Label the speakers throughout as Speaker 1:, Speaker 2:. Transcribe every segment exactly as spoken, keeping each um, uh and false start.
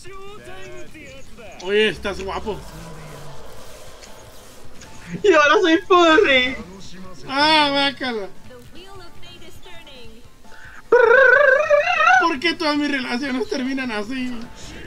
Speaker 1: Oye, estás guapo.
Speaker 2: Y ahora soy furry.
Speaker 1: Ah, bácala. ¿Por qué todas mis relaciones terminan así?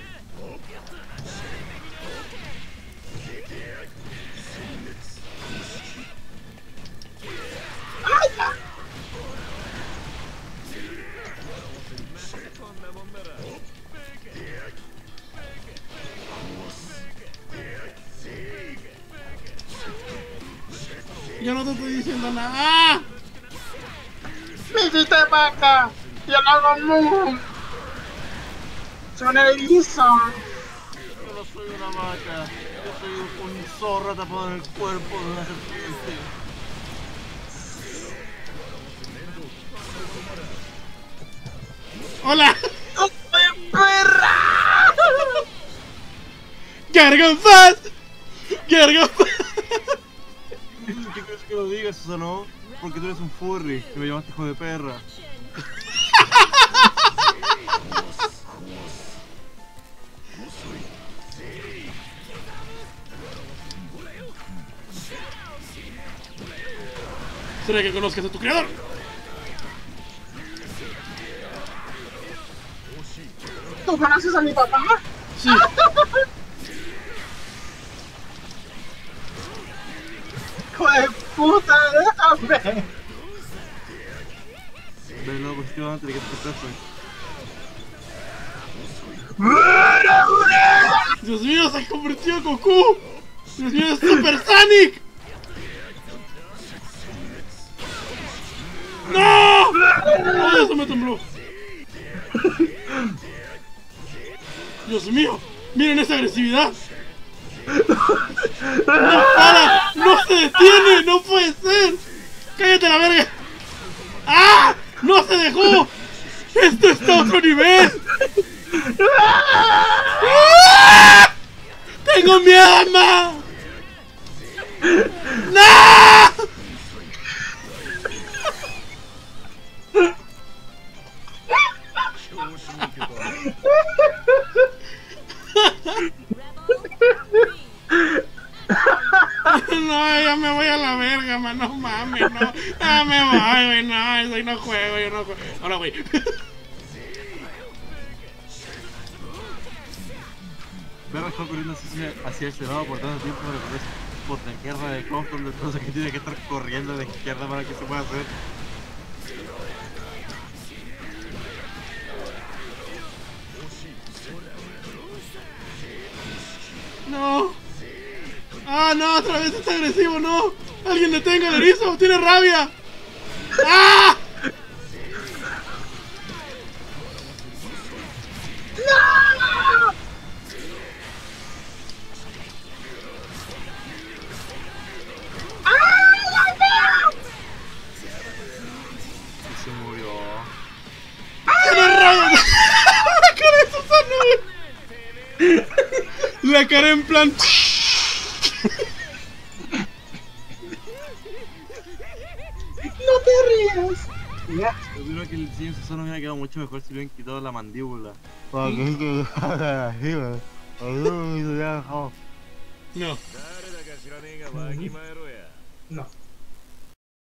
Speaker 1: Yo no te estoy diciendo nada. ¡Ah!
Speaker 2: Me hiciste vaca. Yo no hago mu. Soy un erizo.
Speaker 3: Yo no soy una vaca, yo soy un zorro tapado en el cuerpo de una serpiente.
Speaker 1: ¡Hola!
Speaker 2: ¡Soy perra!
Speaker 1: ¡Gargonfast! ¡Gargonfast!
Speaker 3: ¿Qué crees que lo digas, eso no? Porque tú eres un furry y me llamaste hijo de perra.
Speaker 1: ¿Será que conozcas a tu creador?
Speaker 2: ¿Tú conoces a mi papá?
Speaker 1: Sí.
Speaker 2: ¡Hijo de puta! ¡Déjame!
Speaker 3: Ven, no, pues te van a tener que te
Speaker 1: Dios mío, se ha convertido en Goku. Dios mío, es Super Sonic. ¡No! ¡Oh, eso me tembló! Dios mío, miren esa agresividad. ¡No para! ¡No se detiene! ¡No puede ser! ¡Cállate la verga! ¡Ah! ¡No se dejó! ¡Esto está a otro nivel! ¡Ah! ¡Tengo miedo, mamá! ¡No! No, ya me voy a la verga, man, no mames, no. Ya me voy, güey, no, eso no juego, yo no juego. Ahora, güey.
Speaker 3: Ver a Hulk corriendo hacia, hacia ese lado por tanto tiempo me parece por la izquierda de Compton, entonces que tiene que estar corriendo a la izquierda para que se pueda hacer.
Speaker 1: No. Ah, no, otra vez está agresivo, no. Alguien detenga al erizo, tiene rabia. ¡Ah!
Speaker 3: Y se murió.
Speaker 1: ¡Tiene rabia! La cara de Susano, güey. La cara en plan.
Speaker 2: ¡No te rías! Ya.
Speaker 3: Yo creo que el diseño de Susano hubiera quedado mucho mejor si le hubieran quitado la mandíbula.
Speaker 1: No.
Speaker 2: No.